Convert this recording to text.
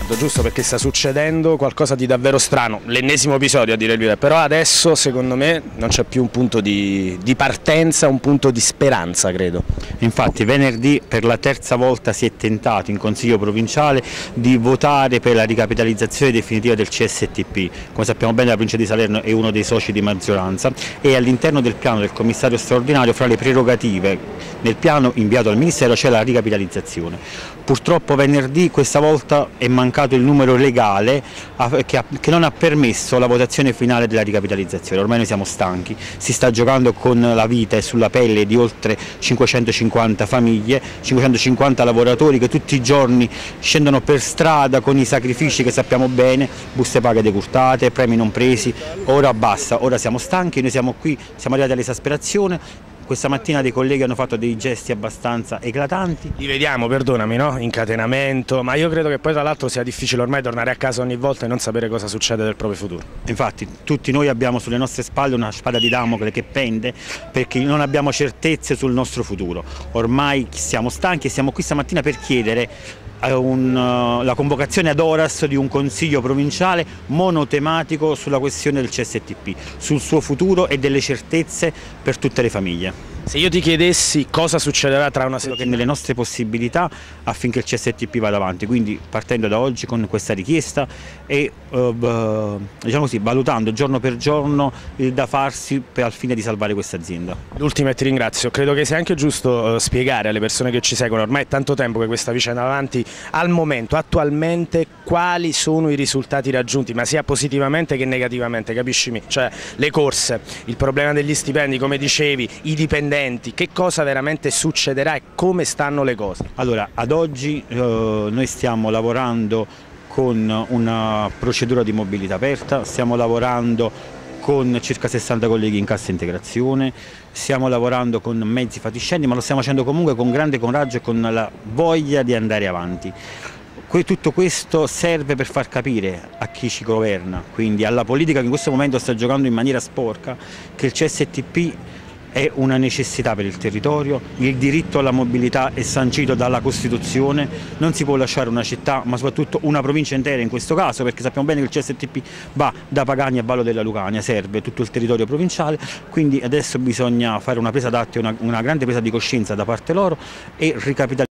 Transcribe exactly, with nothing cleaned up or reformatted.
d'accordo, giusto, perché sta succedendo qualcosa di davvero strano, l'ennesimo episodio a dire il vero, però adesso secondo me non c'è più un punto di, di partenza, un punto di speranza, credo. Infatti venerdì per la terza volta si è tentato in Consiglio provinciale di votare per la ricapitalizzazione definitiva del C S T P, come sappiamo bene la provincia di Salerno è uno dei soci di maggioranza e all'interno del piano del commissario straordinario fra le prerogative nel piano inviato al Ministero c'è la ricapitalizzazione. Purtroppo venerdì questa volta è mancato il numero legale che non ha permesso la votazione finale della ricapitalizzazione. Ormai noi siamo stanchi, si sta giocando con la vita e sulla pelle di oltre cinquecentocinquanta famiglie, cinquecentocinquanta lavoratori che tutti i giorni scendono per strada con i sacrifici che sappiamo bene, buste paga decurtate, premi non presi, ora basta, ora siamo stanchi, noi siamo qui, siamo arrivati all'esasperazione. Questa mattina dei colleghi hanno fatto dei gesti abbastanza eclatanti. Li vediamo, perdonami, no? Incatenamento, ma io credo che poi tra l'altro sia difficile ormai tornare a casa ogni volta e non sapere cosa succede del proprio futuro. Infatti tutti noi abbiamo sulle nostre spalle una spada di Damocle che pende perché non abbiamo certezze sul nostro futuro. Ormai siamo stanchi e siamo qui stamattina per chiedere Un, uh, la convocazione ad horas di un consiglio provinciale monotematico sulla questione del C S T P, sul suo futuro e delle certezze per tutte le famiglie. Se io ti chiedessi cosa succederà tra una settimana? Che nelle nostre possibilità affinché il C S T P vada avanti, quindi partendo da oggi con questa richiesta e uh, diciamo così, valutando giorno per giorno il da farsi per, al fine di salvare questa azienda. L'ultima e ti ringrazio, credo che sia anche giusto uh, spiegare alle persone che ci seguono, ormai è tanto tempo che questa vicenda va avanti, al momento, attualmente quali sono i risultati raggiunti, ma sia positivamente che negativamente, capiscimi? Cioè le corse, il problema degli stipendi, come dicevi, i dipendenti, che cosa veramente succederà e come stanno le cose? Allora, ad oggi eh, noi stiamo lavorando con una procedura di mobilità aperta, stiamo lavorando con circa sessanta colleghi in cassa integrazione, stiamo lavorando con mezzi fatiscenti, ma lo stiamo facendo comunque con grande coraggio e con la voglia di andare avanti. Tutto questo serve per far capire a chi ci governa, quindi alla politica che in questo momento sta giocando in maniera sporca, che il C S T P è una necessità per il territorio, il diritto alla mobilità è sancito dalla Costituzione, non si può lasciare una città, ma soprattutto una provincia intera in questo caso, perché sappiamo bene che il C S T P va da Pagani a Vallo della Lucania, serve tutto il territorio provinciale, quindi adesso bisogna fare una presa d'atto, una, una grande presa di coscienza da parte loro e ricapitalizzare.